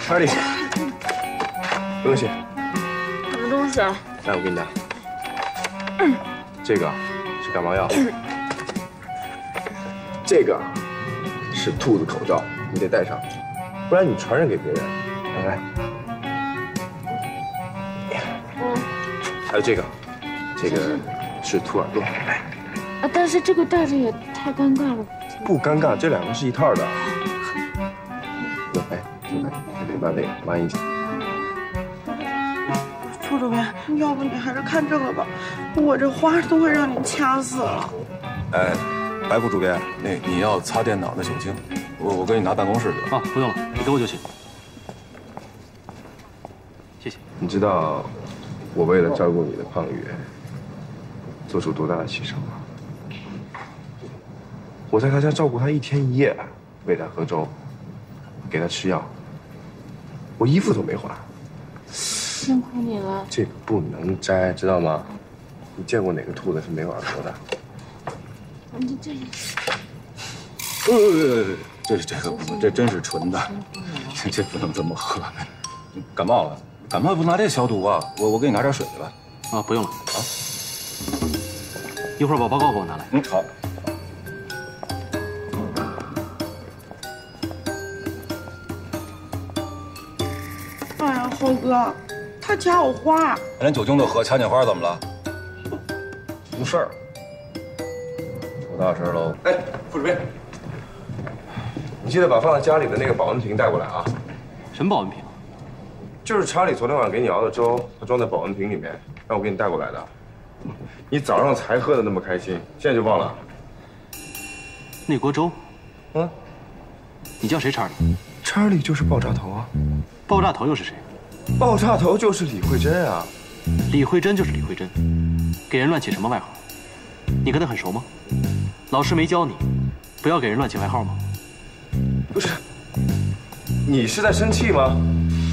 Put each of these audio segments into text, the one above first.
查理，东西。 什么东西啊？ 来，我给你拿。这个是感冒药，这个是兔子口罩，你得戴上，不然你传染给别人。来，还有这个是兔耳朵。来。 啊，但是这个戴着也太尴尬了。 不尴尬，这两个是一套的。哎，把一起。 副主编，要不你还是看这个吧，我这花都会让你掐死了。 哎，白副主编，你要擦电脑的酒精，我给你拿办公室去。 啊，不用了，你给我就行。谢谢。 你知道我为了照顾你的胖宇，做出多大的牺牲吗？我在他家照顾他1天1夜，喂他喝粥，给他吃药，我衣服都没换。 辛苦你了。 这个不能摘，知道吗？你见过哪个兔子是没有耳朵的？ 你这…… 这个不能，这真是纯的，这不能这么喝。感冒了，感冒不拿这消毒啊？我给你拿点水去吧。 啊，不用了啊。一会儿把报告给我拿来。 嗯，好。 哎呀，猴哥，他掐我花， 连酒精都喝，掐你花怎么了？无事儿。多大事喽？ 哎，副主编，你记得把放在家里的那个保温瓶带过来啊。 什么保温瓶？ 就是查理昨天晚上给你熬的粥，他装在保温瓶里面，让我给你带过来的。你早上才喝的那么开心，现在就忘了？ 那锅粥？ 嗯。 你叫谁查理？ 查理就是爆炸头啊。 爆炸头又是谁？ 爆炸头就是李慧珍啊。 李慧珍就是李慧珍，给人乱起什么外号？你跟他很熟吗？老师没教你不要给人乱起外号吗？ 不是，你是在生气吗？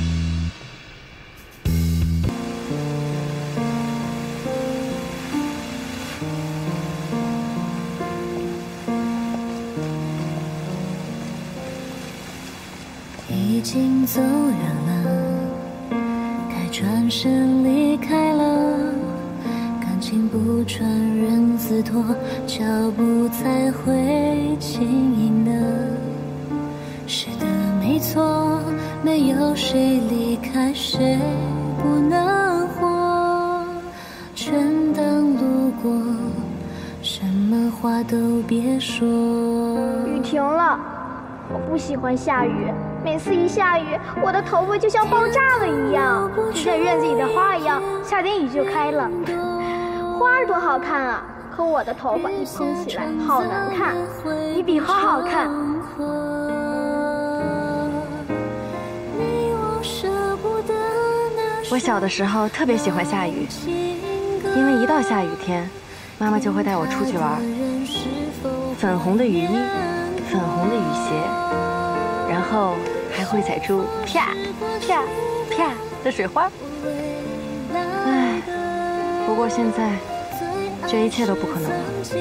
已经走远了，该转身离开了，感情不传人自托，脚步才会轻盈的。是的，没错，没有谁离开谁不能活，全当路过，什么话都别说。 雨停了，我不喜欢下雨。每次一下雨，我的头发就像爆炸了一样，就像院子里的花一样，下点雨就开了。花儿多好看啊，可我的头发一蓬起来好难看。你比花好看。 我小的时候特别喜欢下雨，因为一到下雨天，妈妈就会带我出去玩。粉红的雨衣，粉红的雨鞋，然后还会踩出啪啪啪的水花。唉，不过现在这一切都不可能了。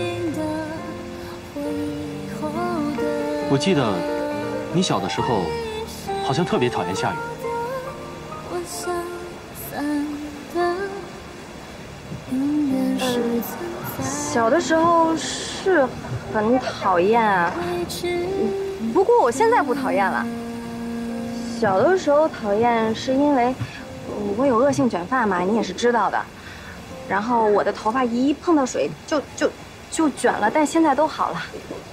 我记得你小的时候好像特别讨厌下雨。 小的时候是很讨厌啊，不过我现在不讨厌了。小的时候讨厌是因为我有恶性卷发嘛，你也是知道的。然后我的头发一碰到水就卷了，但现在都好了。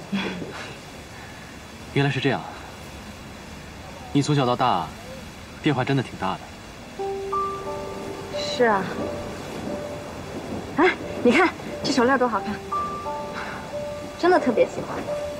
原来是这样，你从小到大变化真的挺大的。 是啊。哎，你看这手链多好看，真的特别喜欢。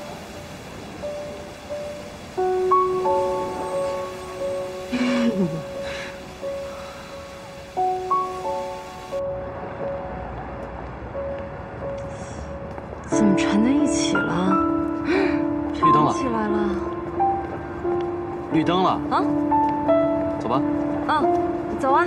怎么缠在一起了？ 绿灯了， 起来了。 绿灯了啊！走吧。 嗯，走啊。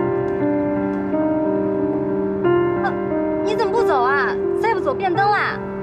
你怎么不走啊？再不走变灯啦！